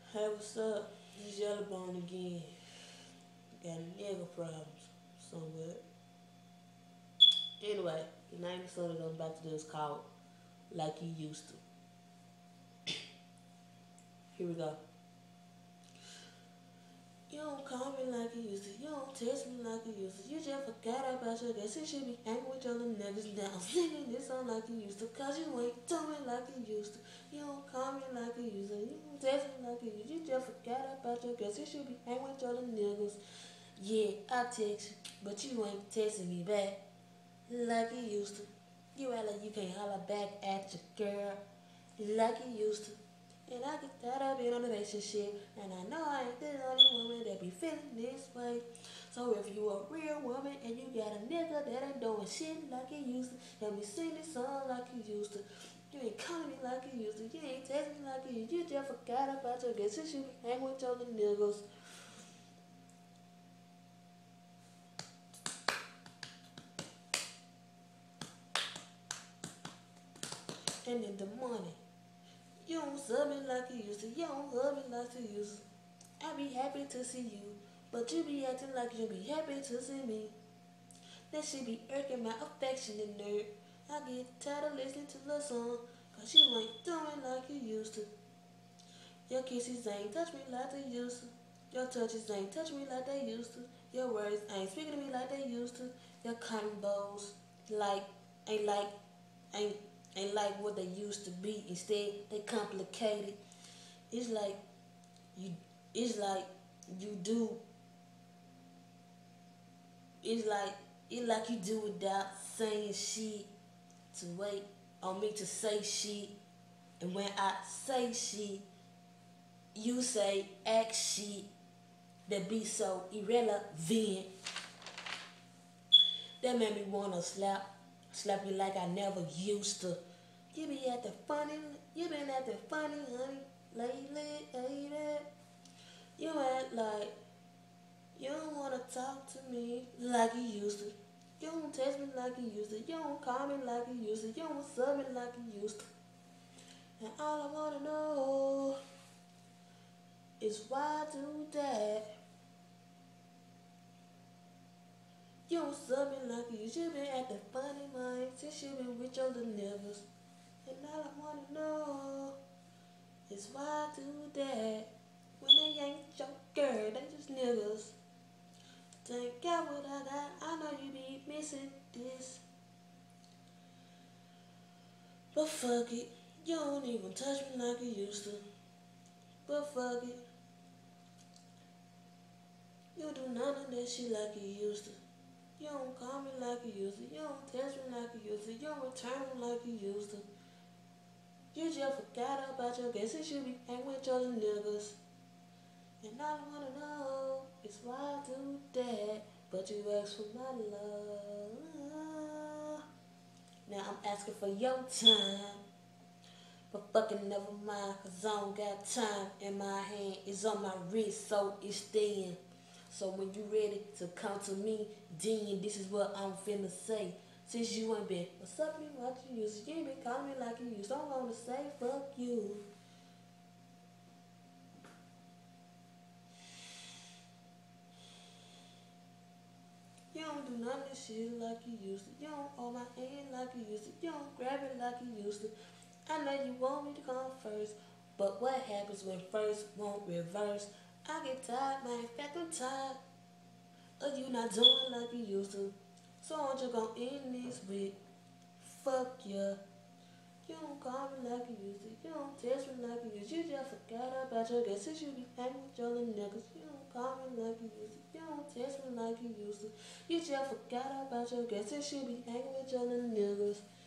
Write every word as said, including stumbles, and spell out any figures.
Hey, what's up? It's Yellowbone again. Got nigga problems somewhere. Anyway, the name of something I'm about to do is called Like You Used to. Here we go. You don't call me like you used to. You don't text me like you used to. You just forgot about your guess. You should be hanging with your little niggas now. I'm singing this song like you used to. Cause you ain't doing me like you used to. You don't call me like you used to. You don't text me like you used to. You just forgot about your guess. You should be hanging with your little niggas. Yeah, I text you, but you ain't texting me back like you used to. You act like you can't holler back at your girl like you used to. And I get tired of being in a relationship, and I know I ain't the only woman that be feeling this way. So if you a real woman and you got a nigga that ain't doing shit like you used to, help me sing this song like you used to. You ain't calling me like you used to. You ain't texting me like you used to. You just forgot about your guess. Since you be hanging with your little niggas. And in the morning, you don't sub me like you used to. You don't love me like you used to. I be happy to see you, but you be acting like you be happy to see me. That shit be irking my affectionate nerve. I get tired of listening to the song, cause you ain't doing like you used to. Your kisses ain't touch me like they used to. Your touches ain't touch me like they used to. Your words ain't speaking to me like they used to. Your combos like ain't like ain't ain't like what they used to be. Instead, they complicated. It's like you it's like you do it's like it's like you do without saying shit to wait on me to say shit, and when I say shit you say act shit that be so irrelevant that made me wanna slap slap you like I never used to. You be acting funny, you been acting funny, honey, lately, lady. You act like you don't wanna talk to me like you used to. You don't text me like you used to. You don't call me like you used to. You don't sub me like you used to. And all I wanna know is why I do that. You don't sub me like you used to. You been acting funny, man, since you been with your little niggas. And all I wanna know is why I do that. When they ain't your girl, they just niggas. Thank God what I got. I know you be missing this. But fuck it. You don't even touch me like you used to. But fuck it. You do none of that shit like you used to. You don't call me like you used to. You don't text me like you used to. You don't return me like you used to. You just forgot about your guess. Since you be hanging with your little niggas. And all I wanna know is why I do that. But you ask for my love. Now I'm asking for your time. But fucking never mind, cause I don't got time. And my hand is on my wrist, so it's thin. So when you ready to come to me, then this is what I'm finna say. Since you ain't been, what's up, me like you used to. You ain't been calling me like you used to. I'm gonna say fuck you. You don't do none of this shit like you used to. You don't hold my hand like you used to. You don't grab it like you used to. I know you want me to come first, but what happens when first won't reverse? I get tired, man. In fact, I'm tired of you not doing like you used to. So I'm just gonna end this with fuck ya. You don't call me like you used to. You don't text me like you used to. You just forgot about your guess. Since you be hanging with your little niggas. You don't call me like you used to. You don't text me like you used to. You just forgot about your guess. Since you be hanging with your little niggas.